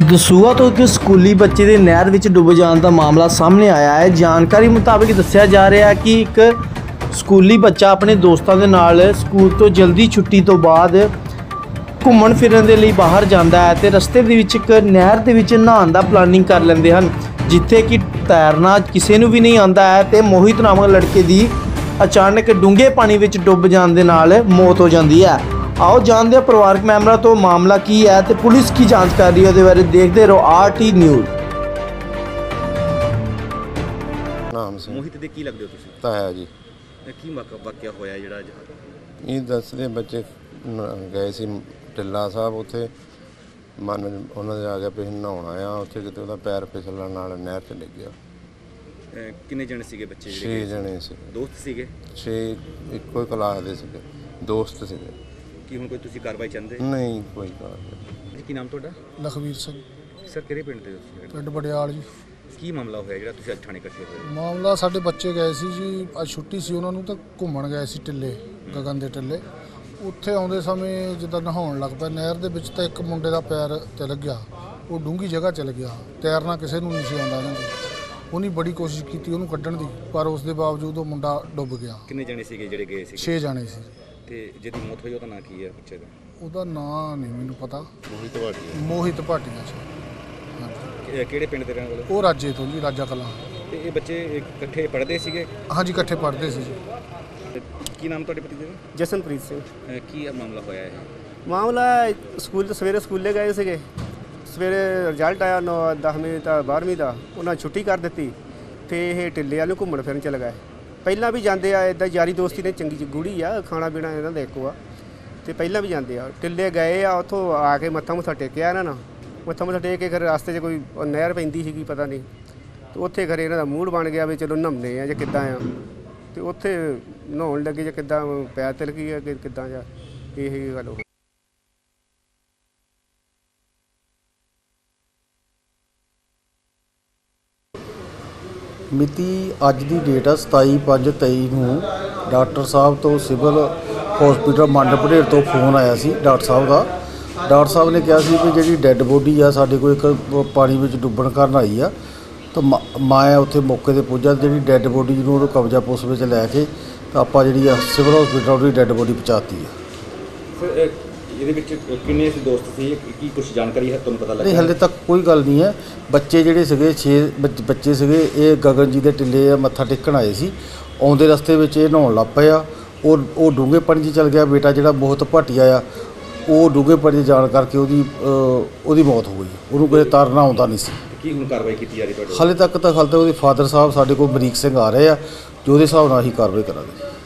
ਦਸੂਹਾ ਤੋਂ ਇੱਕ ਸਕੂਲੀ ਬੱਚੇ ਦੇ ਨਹਿਰ ਵਿੱਚ ਡੁੱਬ ਜਾਣ ਦਾ ਮਾਮਲਾ ਸਾਹਮਣੇ ਆਇਆ ਹੈ। ਜਾਣਕਾਰੀ ਮੁਤਾਬਕ ਦੱਸਿਆ ਜਾ ਰਿਹਾ ਹੈ ਕਿ ਇੱਕ ਸਕੂਲੀ ਬੱਚਾ ਆਪਣੇ ਦੋਸਤਾਂ ਦੇ ਨਾਲ ਸਕੂਲ ਤੋਂ ਜਲਦੀ ਛੁੱਟੀ ਤੋਂ ਬਾਅਦ ਘੁੰਮਣ ਫਿਰਨ ਦੇ ਲਈ ਬਾਹਰ ਜਾਂਦਾ ਹੈ ਤੇ ਰਸਤੇ ਦੇ ਵਿੱਚ ਇੱਕ ਨਹਿਰ ਦੇ ਵਿੱਚ ਨਹਾਉਣ ਦਾ ਪਲਾਨਿੰਗ ਕਰ ਲੈਂਦੇ ਹਨ, ਜਿੱਥੇ ਕਿ ਤੈਰਨਾ ਕਿਸੇ ਨੂੰ ਵੀ ਨਹੀਂ ਆਉਂਦਾ ਹੈ ਤੇ ਮੋਹਿਤ ਨਾਮਕ ਲੜਕੇ ਦੀ ਅਚਾਨਕ ਡੂੰਘੇ ਪਾਣੀ ਵਿੱਚ ਡੁੱਬ ਜਾਣ ਦੇ ਨਾਲ ਮੌਤ ਹੋ ਜਾਂਦੀ ਹੈ। आओ जानते हैं परिवारक मैंबरों तो मामला की है तो पुलिस की जांच कर रही है, उसके बारे देखते रहो RT न्यूज़। नाम से मोहित दे की लगदे हो तुसीं? ताया जी की वाकया होया जिहड़ा ਇਹ ਦੱਸਦੇ ਬੱਚੇ ਗਏ ਸੀ ਢਿੱਲਾ ਸਾਹਿਬ, ਉੱਥੇ ਮਨ ਉਹਨਾਂ ਦੇ ਆ ਗਿਆ ਵੀ ਨਹਾਉਣ ਆਇਆ, ਉੱਥੇ ਕਿਤੇ ਉਹਦਾ ਪੈਰ ਫਿਸਲਣ ਨਾਲ ਨਹਿਰ 'ਚ ਡਿੱਗ ਗਿਆ। ਕਿੰਨੇ ਜਣੇ ਸੀਗੇ ਬੱਚੇ? 6 ਜਣੇ ਸੀ। ਦੋਸਤ ਸੀਗੇ? 6 ਇੱਕੋ ਹੀ ਕਲਾਸ ਦੇ ਸੀਗੇ, ਦੋਸਤ ਸੀਗੇ। ਕੀ ਹੁਣ ਕੋਈ ਤੁਸੀਂ ਕਾਰਵਾਈ ਚਾਹੁੰਦੇ? ਨਹੀਂ ਕੋਈ ਕਾਰਵਾਈ। ਕੀ ਨਾਮ ਤੁਹਾਡਾ? ਲਖਵੀਰ ਸਿੰਘ। ਸਰ ਕਿਹੜੇ ਪਿੰਡ ਦੇ ਤੁਸੀਂ? ਪਿੰਡ ਬੜਿਆਲ ਜੀ। ਕੀ ਮਾਮਲਾ ਹੋਇਆ ਜਿਹੜਾ ਤੁਸੀਂ ਅੱਜ ਥਾਣੇ ਇਕੱਠੇ ਹੋਏ? ਮਾਮਲਾ ਸਾਡੇ ਬੱਚੇ ਗਏ ਸੀ ਜੀ, ਅੱਜ ਛੁੱਟੀ ਸੀ ਉਹਨਾਂ ਨੂੰ, ਤਾਂ ਘੁੰਮਣ ਗਏ ਸੀ ਟਿੱਲੇ, ਗਗਨ ਦੇ ਟਿੱਲੇ। ਉੱਥੇ ਆਉਂਦੇ ਸਮੇਂ ਜਿੱਦਾਂ ਨਹਾਉਣ ਲੱਗ ਪਿਆ ਨਹਿਰ ਦੇ ਵਿੱਚ, ਤਾਂ ਇੱਕ ਮੁੰਡੇ ਦਾ ਪੈਰ ਚਲ ਗਿਆ, ਉਹ ਡੂੰਘੀ ਜਗ੍ਹਾ ਚਲ ਗਿਆ। ਤੈਰਨਾ ਕਿਸੇ ਨੂੰ ਨਹੀਂ ਸੀ ਆਉਂਦਾ ਇਹਨਾਂ ਨੂੰ। ਉਹਨੇ ਬੜੀ ਕੋਸ਼ਿਸ਼ ਕੀਤੀ ਉਹਨੂੰ ਕੱਢਣ ਦੀ, ਪਰ ਉਸ ਦੇ ਬਾਵਜੂਦ ਉਹ ਮੁੰਡਾ ਡੁੱਬ ਗਿਆ। ਕਿੰਨੇ ਜਣੇ ਸੀਗੇ ਜਿਹੜੇ ਗਏ ਸੀ? 6 ਜਣੇ ਸੀ। ਤੇ ਜਿਹਦੀ ਮੌਤ ਹੋਈ ਉਹਦਾ ਨਾਂ ਕੀ ਹੈ ਬੱਚੇ ਦਾ? ਉਹਦਾ ਨਾਂ ਨਹੀਂ ਮੈਨੂੰ ਪਤਾ। ਮੋਹਿਤ ਭਾਟੀਆ ਸੀ। ਹਾਂਜੀ। ਕਿਹੜੇ ਪਿੰਡ ਦੇ ਰਹਿਣ ਵਾਲੇ? ਉਹ ਰਾਜੇ ਤੋਂ ਜੀ, ਰਾਜਾ ਕਲਾਂ। ਤੇ ਇਹ ਬੱਚੇ ਇਕੱਠੇ ਪੜ੍ਹਦੇ ਸੀਗੇ? ਹਾਂਜੀ, ਇਕੱਠੇ ਪੜ੍ਹਦੇ ਸੀ ਜੀ। ਤੇ ਕੀ ਨਾਮ ਤੁਹਾਡੇ ਭਤੀਜੇ ਦਾ? ਜਸਨਪ੍ਰੀਤ ਸਿੰਘ। ਕੀ ਮਾਮਲਾ ਹੋਇਆ ਇਹ? ਮਾਮਲਾ ਸਕੂਲ ਤੋਂ ਸਵੇਰੇ ਸਕੂਲੇ ਗਏ ਸੀਗੇ, ਸਵੇਰੇ ਰਿਜ਼ਲਟ ਆਇਆ 10ਵੀਂ ਦਾ 12ਵੀਂ ਦਾ, ਉਹਨਾਂ ਛੁੱਟੀ ਕਰ ਦਿੱਤੀ। ਫਿਰ ਇਹ ਟਿੱਲੇ ਵਾਲ ਨੂੰ ਘੁੰਮਣ ਫਿਰਨ ਚਲੇ ਗਏ। ਪਹਿਲਾਂ ਵੀ ਜਾਂਦੇ ਆ, ਇੱਦਾਂ ਯਾਰੀ ਦੋਸਤੀ ਨੇ ਚੰਗੀ ਗੂੜੀ ਆ, ਖਾਣਾ ਪੀਣਾ ਇਹਨਾਂ ਦਾ ਇੱਕੋ ਆ, ਅਤੇ ਪਹਿਲਾਂ ਵੀ ਜਾਂਦੇ ਆ। ਟਿੱਲੇ ਗਏ ਆ, ਉੱਥੋਂ ਆ ਕੇ ਮੱਥਾ ਮੁੱਥਾ ਟੇਕਿਆ ਇਹਨਾਂ ਨਾਲ, ਮੱਥਾ ਟੇਕ ਕੇ ਫਿਰ ਰਸਤੇ 'ਚ ਕੋਈ ਨਹਿਰ ਪੈਂਦੀ ਸੀਗੀ ਪਤਾ ਨਹੀਂ, ਅਤੇ ਉੱਥੇ ਖਰੇ ਇਹਨਾਂ ਦਾ ਮੂਡ ਬਣ ਗਿਆ ਵੀ ਚਲੋ ਨਹਾਉਂਦੇ ਆ ਜਾਂ ਕਿੱਦਾਂ ਆ, ਅਤੇ ਉੱਥੇ ਨਹਾਉਣ ਲੱਗੇ ਜਾਂ ਕਿੱਦਾਂ ਪੈਰ ਤਿਲਕੀ ਆ ਕਿ ਕਿੱਦਾਂ ਜਾਂ ਇਹ ਗੱਲ। ਮਿਤੀ ਅੱਜ ਦੀ ਡੇਟ ਆ 27/5/23 ਨੂੰ ਡਾਕਟਰ ਸਾਹਿਬ ਤੋਂ ਸਿਵਲ ਹਸਪੀਟਲ ਮੰਡ ਭੜੇਰ ਤੋਂ ਫੋਨ ਆਇਆ ਸੀ ਡਾਕਟਰ ਸਾਹਿਬ ਦਾ। ਡਾਕਟਰ ਸਾਹਿਬ ਨੇ ਕਿਹਾ ਸੀ ਕਿ ਜਿਹੜੀ ਡੈੱਡ ਬੋਡੀ ਆ ਸਾਡੇ ਕੋਲ ਇੱਕ ਪਾਣੀ ਵਿੱਚ ਡੁੱਬਣ ਕਾਰਨ ਆਈ ਆ, ਤਾਂ ਮੈਂ ਉੱਥੇ ਮੌਕੇ 'ਤੇ ਪੁੱਜਾ, ਜਿਹੜੀ ਡੈੱਡ ਬੋਡੀ ਨੂੰ ਉਹਨੂੰ ਕਬਜ਼ਾ ਪੁਲਿਸ ਵਿੱਚ ਲੈ ਕੇ ਤਾਂ ਆਪਾਂ ਜਿਹੜੀ ਆ ਸਿਵਲ ਹਸਪੀਟਲ ਉਹਦੀ ਡੈੱਡ ਬੋਡੀ ਪਹੁੰਚਾਤੀ ਆ। ਸਰ ਇਹਦੇ ਵਿੱਚ ਕਿੰਨੇ ਦੋਸਤ ਸੀ, ਕੀ ਕੁਝ ਜਾਣਕਾਰੀ ਹੈ ਤੁਹਾਨੂੰ ਪਤਾ ਲੱਗਾ? ਨਹੀਂ, ਹਾਲੇ ਤੱਕ ਕੋਈ ਗੱਲ ਨਹੀਂ ਹੈ। ਬੱਚੇ ਜਿਹੜੇ ਸੀਗੇ 6 ਬੱਚੇ ਸੀਗੇ, ਇਹ ਗਗਨ ਜੀ ਦੇ ਟਿੱਲੇ ਆ ਮੱਥਾ ਟੇਕਣ ਆਏ ਸੀ। ਆਉਂਦੇ ਰਸਤੇ ਵਿੱਚ ਇਹ ਨਹਾਉਣ ਲੱਗ ਪਏ ਆ, ਉਹ ਡੂੰਘੇ ਪਾਣੀ 'ਚ ਚਲ ਗਿਆ। ਬੇਟਾ ਜਿਹੜਾ ਮੋਹਿਤ ਭਾਟੀਆ ਆ, ਉਹ ਡੂੰਘੇ ਪਾਣੀ 'ਚ ਜਾਣ ਕਰਕੇ ਉਹਦੀ ਮੌਤ ਹੋ ਗਈ। ਉਹਨੂੰ ਕਿਸੇ ਤਰਨਾ ਆਉਂਦਾ ਨਹੀਂ ਸੀ। ਕੀ ਹੁਣ ਕਾਰਵਾਈ ਕੀਤੀ ਜਾ ਰਹੀ ਤੁਹਾਡੇ? ਹਾਲੇ ਤੱਕ ਉਹਦੇ ਫਾਦਰ ਸਾਹਿਬ ਸਾਡੇ ਕੋਲ ਬਰੀਕ ਸਿੰਘ ਆ ਰਹੇ ਆ, ਜੋ ਉਹਦੇ ਹਿਸਾਬ ਨਾਲ ਅਸੀਂ ਕਾਰਵਾਈ ਕਰਾਂਗੇ।